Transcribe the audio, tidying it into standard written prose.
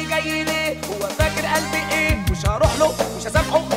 جاي ليه؟ هو فاكر قلبي ايه؟ مش هروح له مش هسامحه